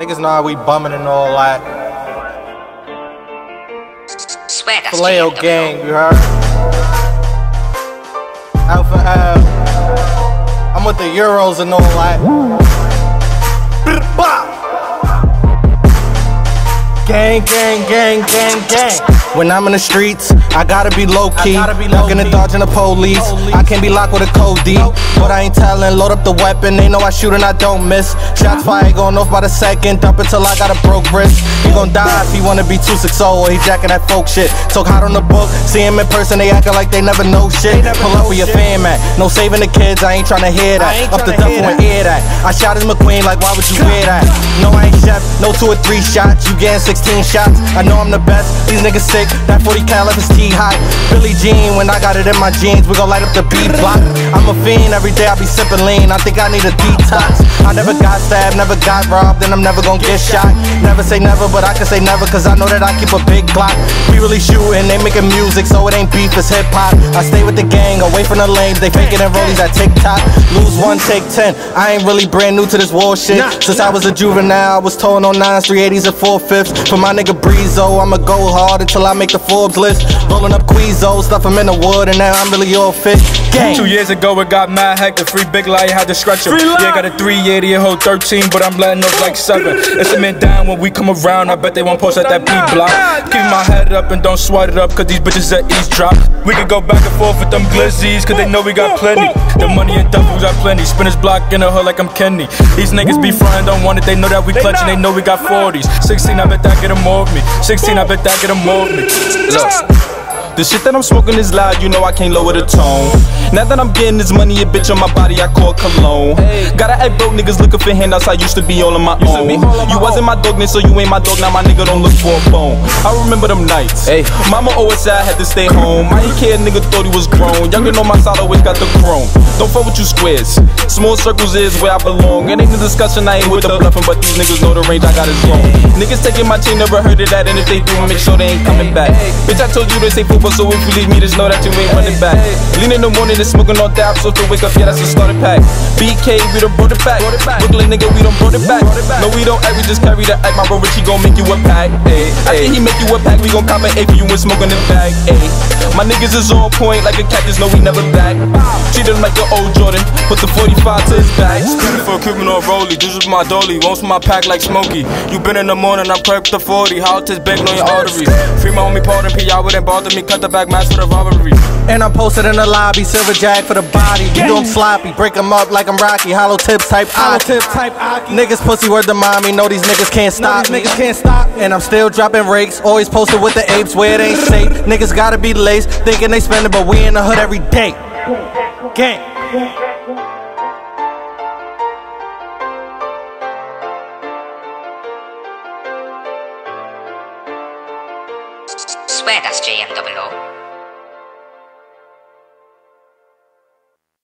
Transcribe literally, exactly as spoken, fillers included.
Niggas know how we bumming and all that. Filet-O gang, you heard? Alpha F. I'm with the Euros and all that. Gang, gang, gang, gang, gang. When I'm in the streets, I gotta be low-key. Ducking and dodging the police. I can't be locked with a code D. But I ain't telling, load up the weapon. They know I shoot and I don't miss. Shots fired going off by the second. Dump it till I got a broke wrist. He gon' die if he wanna be two six oh or he jacking that folk shit. Talk hot on the book, see him in person, they acting like they never know shit. Pull up where your fam at. No saving the kids, I ain't tryna hear that. Up the duffel and ear that. I shot his McQueen, like why would you wear that? No, I ain't chef, no two or three shots. You getting sixteen shots. I know I'm the best, these niggas sick. That forty cal is T high. Billie Jean, when I got it in my jeans, we gon' light up the B block. I'm a fiend, every day I be sipping lean. I think I need a detox. I never got stabbed, never got robbed, and I'm never gon' get shot. Never say never, but I can say never, cause I know that I keep a big Glock. We really shootin', they making music, so it ain't beef, it's hip hop. I stay with the gang, away from the lanes, they faking and rollies at TikTok. Lose one, take ten. I ain't really brand new to this war shit. Since I was a juvenile, I was towing on nines, three eighties, and four fifths. For my nigga Breezo, I'ma go hard until I make the Forbes list. Rolling up Queezo, stuff him in the wood, and now I'm really all fit. Gang. Two years ago, it got mad hectic. Free Big Light, had to stretch him. Yeah, got a three eighty, a whole thirteen, but I'm letting up like seven. It's a man down when we come around. I bet they won't post at that B block. Keep my head up and don't sweat it up, cause these bitches at eavesdrop. We can go back and forth with them glizzies, cause they know we got plenty. The money and duffels got plenty. Spinners block in the hood like I'm Kenny. These niggas be frontin', don't want it, they know that we clutchin', they know we got forties. sixteen, I bet that get them more of me. sixteen, I bet that get them more of me. Look. The shit that I'm smoking is loud, you know I can't lower the tone. Now that I'm getting this money, a bitch on my body, I call cologne. Gotta act broke, niggas looking for handouts, I used to be all on my own. You wasn't my dogness, so you ain't my dog, now my nigga don't look for a bone. I remember them nights, hey. Mama always said I had to stay home. I ain't care, nigga thought he was grown. Younger on my side, always got the chrome. Don't fuck with you squares, small circles is where I belong. It ain't a discussion, I ain't with the bluffing, but these niggas know the range I got is long. Niggas taking my chain, never heard of that, and if they do, make sure they ain't coming back. Bitch, I told you this ain't football, so if you leave me, just know that you ain't running back. Lean in the morning and smoking on dabs, so to wake up, yeah, that's a starter pack. B K, we done brought it back. Brooklyn nigga, we done brought it back. No, we don't act, we just carry the act. My bro Richie gon' make you a pack. Ay, after he make you a pack, we gon' cop an A for you and smoking the bag. Ay, my niggas is on point like a cactus, no, we never back. Treat him like an old Jordan, put the forty-five to his back. Screaming for a Cuban or Rollie, this was my dolly, wants my pack like Smokey. You been in the morning, I'm prepped to forty. How this bang on your arteries? Free my homie Paul and P, I wouldn't bother me, cut the back match for the robbery. And I'm posted in the lobby, silver jack for the body. You do 'em sloppy, break 'em up like I'm Rocky. Hollow tips type Hollow tip type Aki. Niggas pussy word to mommy, know these niggas can't stop. These niggas can't stop. And I'm still dropping rakes, always posted with the apes where it ain't safe. Niggas gotta be laced, thinking they spending, but we in the hood every day. Gang. Swear that's J M O O.